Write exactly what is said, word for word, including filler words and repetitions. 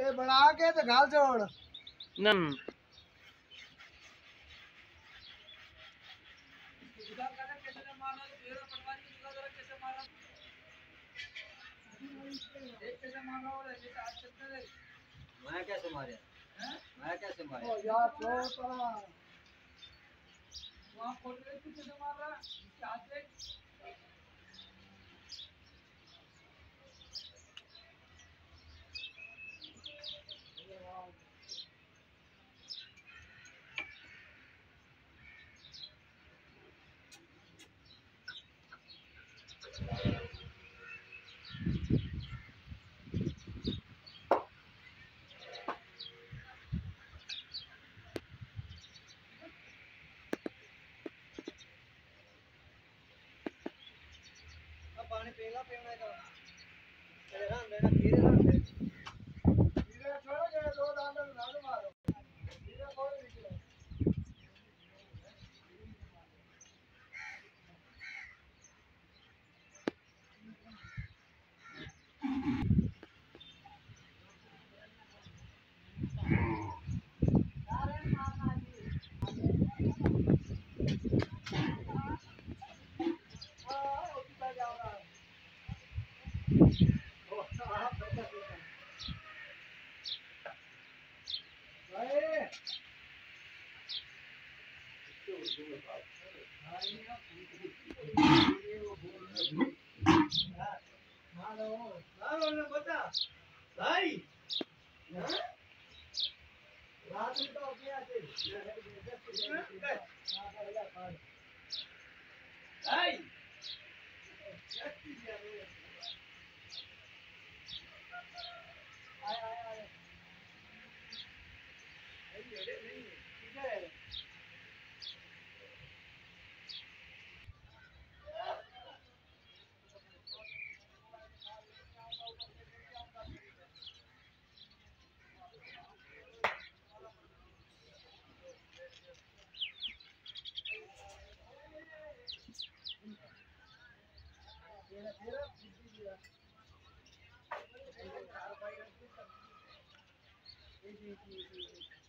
ए बना के तो घाल छोड़ नम मैं कैसे मारे मैं कैसे मारे ओ यार छोड़ वहां खोल के कैसे मार रहा चाहते पानी पीला पीना है तो तेरे रंग देना फिर रंग दे धीरे छोड़ के दो दांत ना मारो धीरे खोल लीजिए भाई रात में तो अपने आते भाई आए आए आए ठीक है जी जी जी